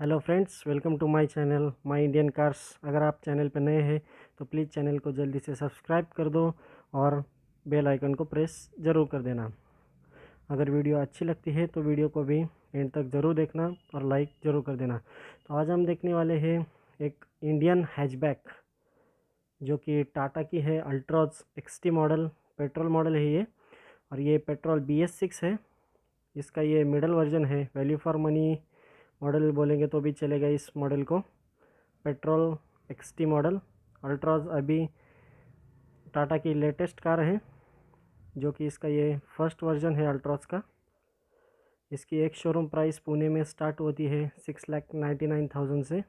Hello friends, welcome to my channel my Indian cars. अगर आप channel पर नए हैं तो प्लीज़ चैनल को जल्दी से सब्सक्राइब कर दो और बेल आइकन को प्रेस ज़रूर कर देना। अगर वीडियो अच्छी लगती है तो वीडियो को भी एंड तक ज़रूर देखना और लाइक ज़रूर कर देना। तो आज हम देखने वाले हैं एक इंडियन हैचबैक जो कि टाटा की है, Altroz XT model, petrol model है ये। और ये पेट्रोल BS6 है। इसका ये मिडल वर्जन है, वैल्यू फॉर मनी मॉडल बोलेंगे तो भी चलेगा इस मॉडल को। पेट्रोल XT मॉडल अल्ट्राज अभी टाटा की लेटेस्ट कार है, जो कि इसका ये फर्स्ट वर्जन है अल्ट्राज का। इसकी एक शोरूम प्राइस पुणे में स्टार्ट होती है 6,99,000 से।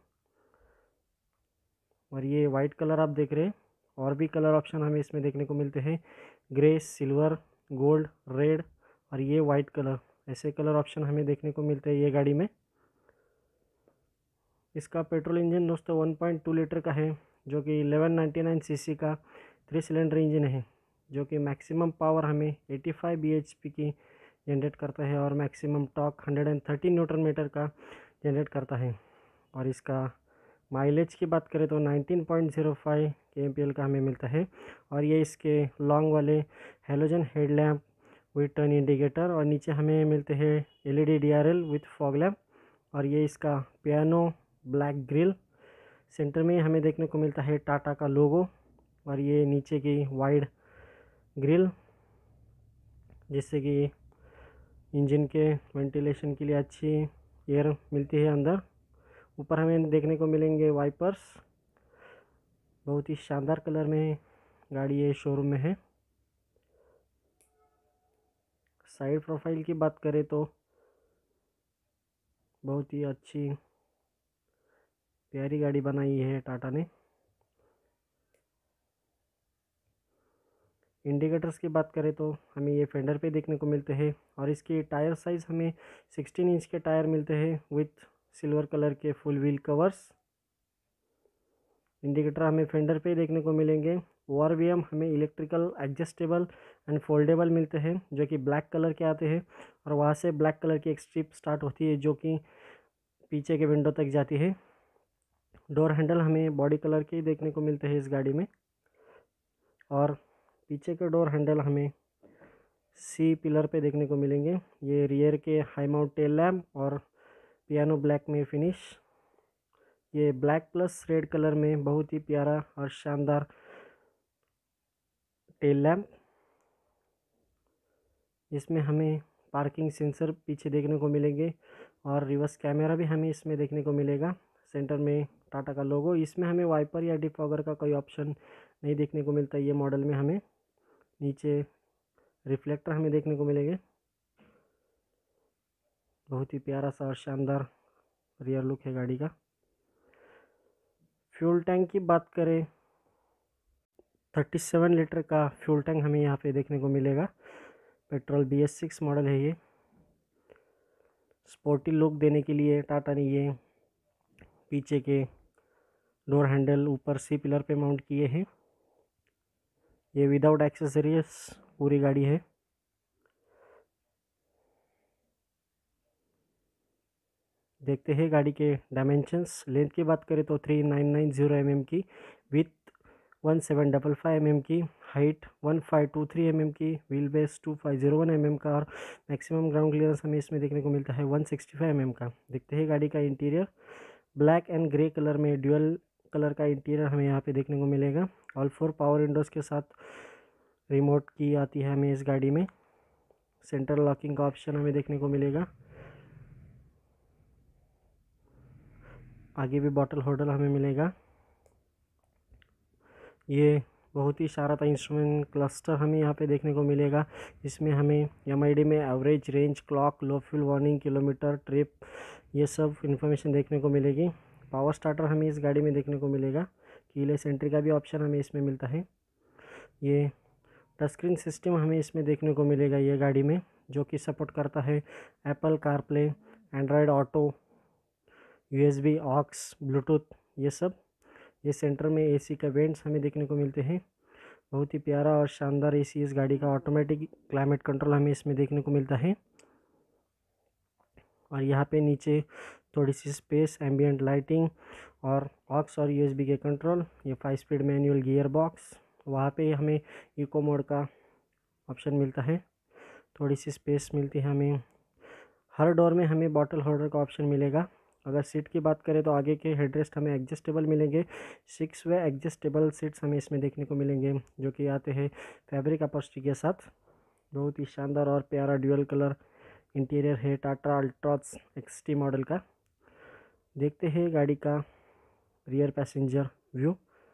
और ये वाइट कलर आप देख रहे हैं, और भी कलर ऑप्शन हमें इसमें देखने को मिलते हैं, ग्रे, सिल्वर, गोल्ड, रेड और ये वाइट कलर। ऐसे कलर ऑप्शन हमें देखने को मिलते हैं ये गाड़ी में। इसका पेट्रोल इंजन दोस्तों 1.2 लीटर का है, जो कि 1199 सीसी का 3 सिलेंडर इंजन है, जो कि मैक्सिमम पावर हमें 85 bhp की जनरेट करता है और मैक्सिमम टॉर्क 130 न्यूटन मीटर का जनरेट करता है। और इसका माइलेज की बात करें तो 19.05 kmpl का हमें मिलता है। और ये इसके लॉन्ग वाले halogen headlamp with turn indicator, और नीचे हमें मिलते हैं LED DRL with fog lamp. और ये इसका पियानो ब्लैक ग्रिल, सेंटर में हमें देखने को मिलता है टाटा का लोगो। और ये नीचे की वाइड ग्रिल, जिससे कि इंजन के वेंटिलेशन के लिए अच्छी एयर मिलती है अंदर। ऊपर हमें देखने को मिलेंगे वाइपर्स, बहुत ही शानदार कलर में गाड़ी ये शोरूम में है। साइड प्रोफाइल की बात करें तो बहुत ही अच्छी प्यारी गाड़ी बनाई है टाटा ने। इंडिकेटर्स की बात करें तो हमें ये फेंडर पे देखने को मिलते हैं। और इसकी टायर साइज़ हमें 16 इंच के टायर मिलते हैं विथ सिल्वर कलर के फुल व्हील कवर्स। इंडिकेटर हमें फेंडर पे देखने को मिलेंगे। ORVM हमें इलेक्ट्रिकल एडजस्टेबल एंड फोल्डेबल मिलते हैं, जो कि ब्लैक कलर के आते हैं। और वहाँ से ब्लैक कलर की एक स्ट्रिप स्टार्ट होती है, जो कि पीछे के विंडो तक जाती है। डोर हैंडल हमें बॉडी कलर के देखने को मिलते हैं इस गाड़ी में। और पीछे के डोर हैंडल हमें C पिलर पे देखने को मिलेंगे। ये रियर के हाई माउंट टेल लैम्प और पियानो ब्लैक में फिनिश। ये ब्लैक प्लस रेड कलर में बहुत ही प्यारा और शानदार टेल लैम्प। इसमें हमें पार्किंग सेंसर पीछे देखने को मिलेंगे और रिवर्स कैमरा भी हमें इसमें देखने को मिलेगा। सेंटर में टाटा का लोगो। इसमें हमें वाइपर या डिफॉगर का कोई ऑप्शन नहीं देखने को मिलता ये मॉडल में। हमें नीचे रिफ्लेक्टर हमें देखने को मिलेंगे। बहुत ही प्यारा सा और शानदार रियर लुक है गाड़ी का। फ्यूल टैंक की बात करें, 37 लीटर का फ्यूल टैंक हमें यहाँ पे देखने को मिलेगा। पेट्रोल BS6 मॉडल है ये। स्पोर्टी लुक देने के लिए टाटा ने ये पीछे के डोर हैंडल ऊपर C पिलर पे माउंट किए हैं। ये विदाउट एक्सेसरीज पूरी गाड़ी है। देखते हैं गाड़ी के डायमेंशंस। लेंथ की बात करें तो 3990 mm की, विथ 1755 mm की, हाइट 1523 mm की, व्हील बेस 2501 mm का, और मैक्सिमम ग्राउंड क्लियरेंस हमें इसमें देखने को मिलता है 165 mm का। देखते हैं गाड़ी का interior. Black and grey colour में ड्यूअल कलर का इंटीरियर हमें यहाँ पे देखने को मिलेगा। ऑल 4 पावर विंडोज़ के साथ रिमोट की आती है हमें इस गाड़ी में। सेंट्रल लॉकिंग का ऑप्शन हमें देखने को मिलेगा। आगे भी बॉटल होल्डर हमें मिलेगा। ये बहुत ही शानदार इंस्ट्रूमेंट क्लस्टर हमें यहाँ पे देखने को मिलेगा। इसमें हमें MID में average, range, clock, low fuel warning, kilometre, trip, ये सब इन्फॉर्मेशन देखने को मिलेगी। पावर स्टार्टर हमें इस गाड़ी में देखने को मिलेगा। कीलेस एंट्री का भी ऑप्शन हमें इसमें मिलता है। ये टच स्क्रीन सिस्टम हमें इसमें देखने को मिलेगा ये गाड़ी में, जो कि सपोर्ट करता है Apple CarPlay, Android Auto, USB, aux, Bluetooth, ये सब। ये सेंटर में AC का वेंट्स हमें देखने को मिलते हैं। बहुत ही प्यारा और शानदार AC इस गाड़ी का। ऑटोमेटिक क्लाइमेट कंट्रोल हमें इसमें देखने को मिलता है। और यहाँ पे नीचे थोड़ी सी स्पेस, एम्बियंट लाइटिंग और ऑक्स और यूएसबी के कंट्रोल। ये 5 स्पीड मैनुअल गियर बॉक्स। वहाँ पे हमें इको मोड का ऑप्शन मिलता है, थोड़ी सी स्पेस मिलती है हमें। हर डोर में हमें बॉटल होल्डर का ऑप्शन मिलेगा। अगर सीट की बात करें तो आगे के हेडरेस्ट हमें एडजस्टेबल मिलेंगे। 6 वे एडजस्टेबल सीट्स हमें इसमें देखने को मिलेंगे, जो कि आते हैं फैब्रिक अपॉल्स्ट्री के साथ। बहुत ही शानदार और प्यारा ड्यूअल कलर इंटीरियर है टाटा अल्ट्रॉज एक्सटी मॉडल का। देखते हैं गाड़ी का रियर पैसेंजर व्यू।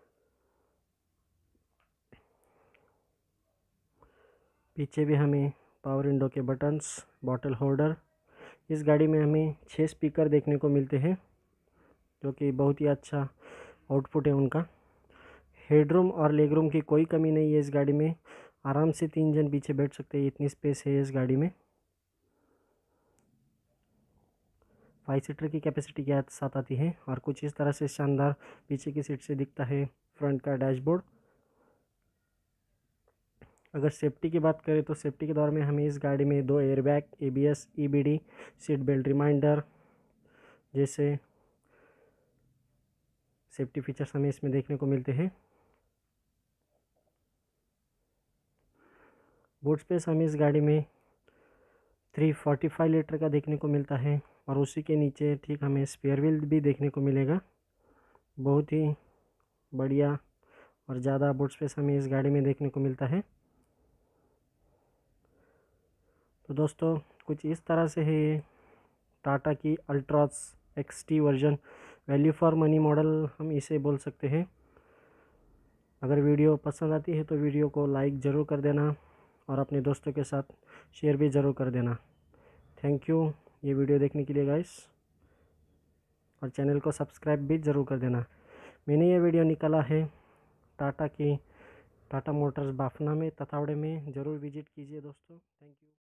पीछे भी हमें पावर विंडो के बटन्स, बॉटल होल्डर। इस गाड़ी में हमें 6 स्पीकर देखने को मिलते हैं, जो कि बहुत ही अच्छा आउटपुट है उनका। हेडरूम और लेगरूम की कोई कमी नहीं है इस गाड़ी में। आराम से 3 जन पीछे बैठ सकते हैं, इतनी स्पेस है इस गाड़ी में। 5 सीटर की कैपेसिटी के साथ आती है और कुछ इस तरह से शानदार पीछे की सीट से दिखता है फ्रंट का डैशबोर्ड। अगर सेफ्टी की बात करें तो सेफ्टी के दौर में हमें इस गाड़ी में 2 airbag, ABS, EBD, seat belt reminder जैसे सेफ्टी फीचर्स हमें इसमें देखने को मिलते हैं। बूट स्पेस हमें इस गाड़ी में 345 लीटर का देखने को मिलता है और उसी के नीचे ठीक हमें स्पेयर व्हील भी देखने को मिलेगा। बहुत ही बढ़िया और ज़्यादा बूट स्पेस हमें इस गाड़ी में देखने को मिलता है। तो दोस्तों कुछ इस तरह से है ये टाटा की Altroz XT version, value for money model हम इसे बोल सकते हैं। अगर वीडियो पसंद आती है तो वीडियो को लाइक ज़रूर कर देना और अपने दोस्तों के साथ शेयर भी ज़रूर कर देना। थैंक यू ये वीडियो देखने के लिए गाइस, और चैनल को सब्सक्राइब भी ज़रूर कर देना। मैंने ये वीडियो निकाला है टाटा मोटर्स बाफना में, ततावड़े में। ज़रूर विजिट कीजिए दोस्तों। Thank you.